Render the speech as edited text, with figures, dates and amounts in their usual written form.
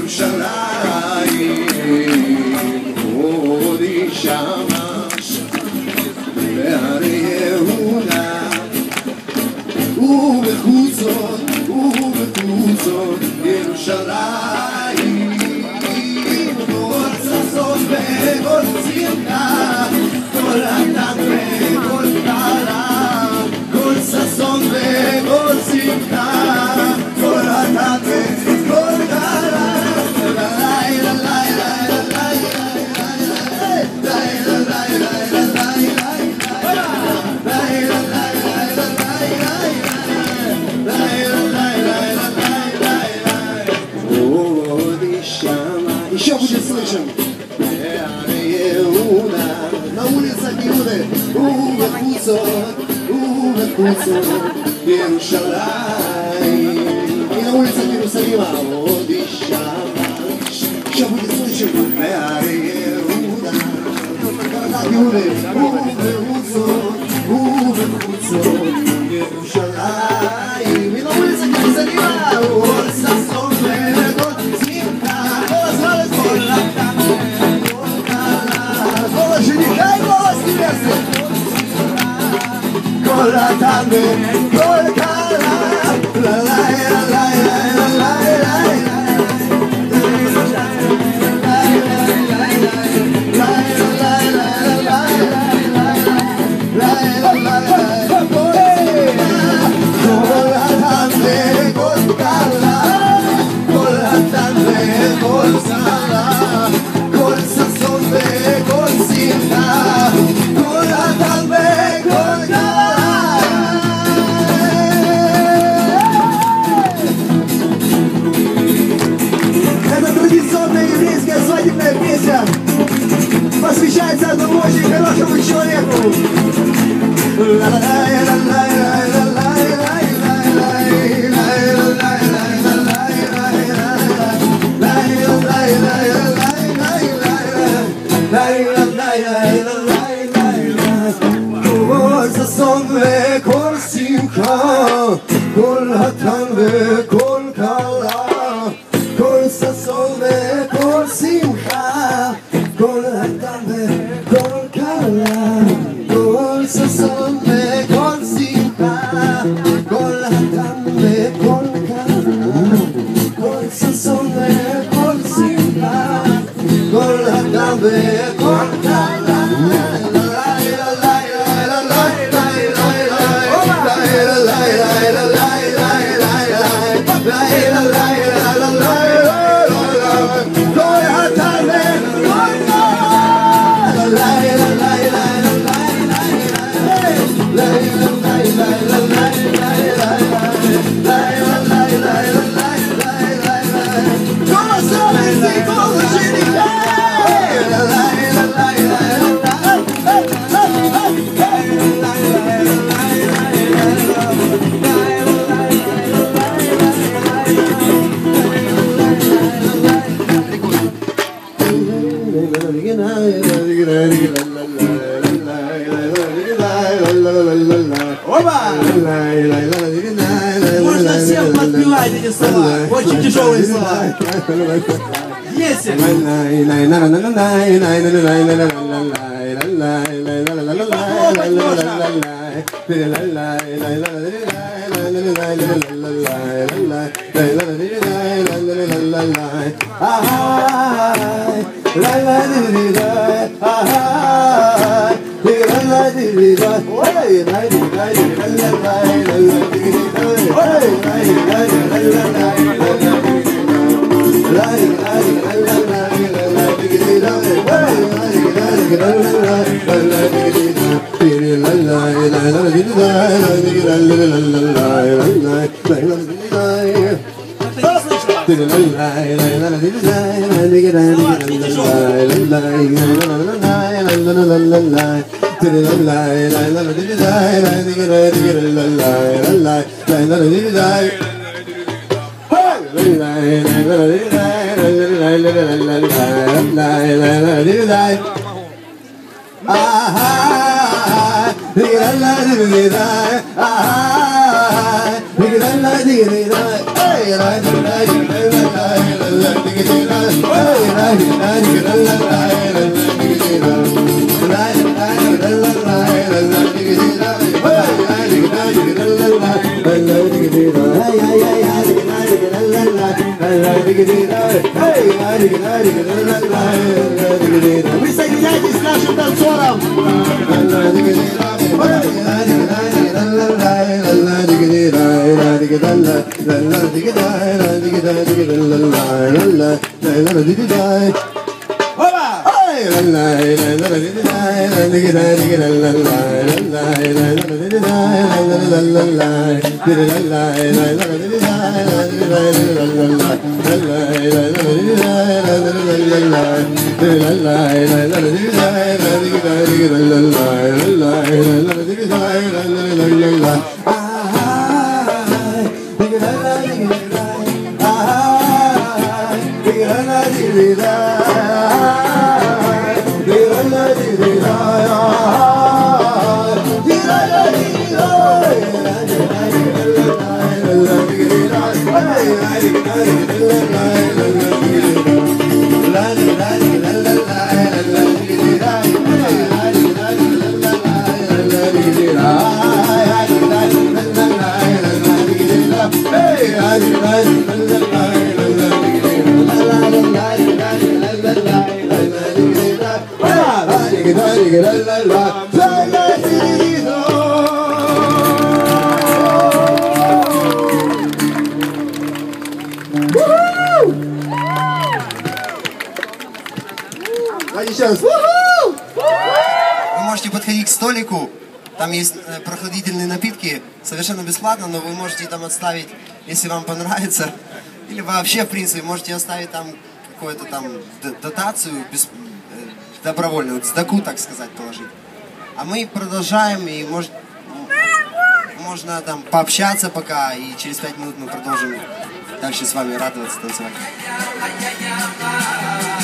בירושלים, הודי שמש בהרי יהודה ובחוצות ירושלים, כל ששון וכל שמחה, כל חתן וכל כלה, כל ששון וכל שמחה, כל חתן וכל כלה. Еще будет слышен. На улицах Иуды, Иерусалим. И на улицах Иерусалима, еще будет слышен. Иуды, Иерусалим. И на улицах Иерусалима, כל חתן וכל כלה, לה לה לה לה לה посвящается одному очень хорошему человеку. כל ששון וכל שמחה, כל חתן וכל כלה, כל ששון וכל שמחה, כל חתן וכל כלה, כל ששון וכל שמחה, כל חתן וכל כלה, כל ששון וכל שמחה, כל חתן וכל כלה. Можно всем подпевать эти слова, очень тяжелые слова. Если Hey! Присоединяйтесь к нашим танцорам! Вы можете подходить к столику, там есть прохладительные напитки, совершенно бесплатно, но вы можете там отставить, если вам понравится. Или вообще, в принципе, можете оставить там какую-то там дотацию добровольную, сдаку, так сказать, положить. А мы продолжаем, и можно там пообщаться пока, и через 5 минут мы продолжим дальше с вами радоваться, танцевать.